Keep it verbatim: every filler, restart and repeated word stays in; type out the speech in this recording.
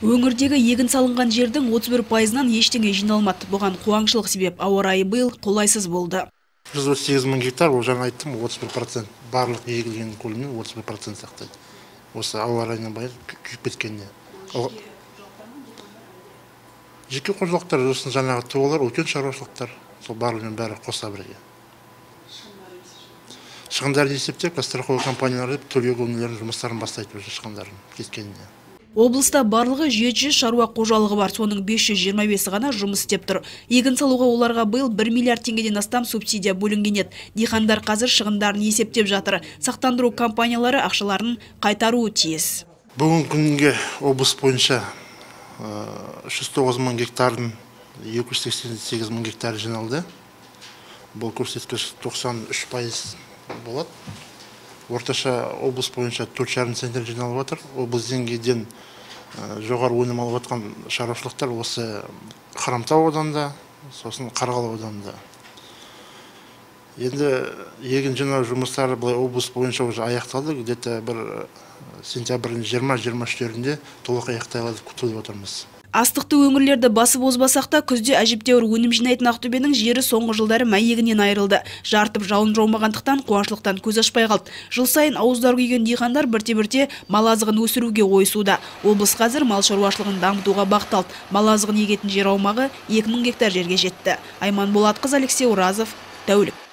Өңірдегі егін салынған жердің отыз бір пайызынан ештеңе жиналмады. Бұған қуаңшылық себеп, ауа райы биыл қолайсыз болды. жүз отыз сегіз мың гектар, ол жаңа айттым, отыз бір процент барлық егілген көлемнің отыз бір процент сақтайды. Осы ауа райынан байыр күйіп кеткенде. Жеке қожалықтар, сосын жаңағы тоғалар, үлкен шаруашылықтар, сол барлығымен бәрі қоса бірге. Шығындарды есептеп, страховой компаниялар төлеу өнімдерінің жұмыстарын бастайды уже шығындарын кеткенде. Облыста барлығы жеті жүз шаруа қожалығы бар, соның бес жүз жиырма бесі ғана жұмыс істеп тұр. Егін салуға оларға биыл бір миллиард теңгеден астам субсидия бөлінген еді. Диқандар қазір шығындарын есептеп жатыр. Сақтандыру компаниялары ақшаларын қайтаруы тиіс. Бүгін күнге облыс бойынша үш жүз тоғыз мың гектардың екі жүз сексен сегіз мың гектар жиналды. Бұл көрсеткіш тоқсан үш пайыз болады. Орташа облыс бойынша төрт жарым центнер жиналып отыр. Облыс деңгейден жоғары өнім алып отқан шаруашылықтар осы Хромтау ауданында, сосын Қарғалы ауданында. Енді егін жинау жұмыстары былай облыс бойынша уже аяқталды. Где-то бір сентябрьдің жиырма жиырма үштерінде толық аяқталады деп күтіп отырмыз. Астықты өңірлерді басып озбасақ та, күзде әжептәуір өнім жинайтын Ақтөбенің жері соңғы жылдары мәйегінен айырылды. Жартып жауын жаумағандықтан қуаңшылықтан көз ашпай қалды. Жыл сайын ауыздар күйген диқандар бірте-бірте мал азығын өсіруге ойысуда. Облыс қазір мал шаруашылығын дамытуға бағытталды. Мал азығын егетін жер аумағы екі мың гектар жерге жетті. Айман Болатқызы, Алексей Уразов, тәулік.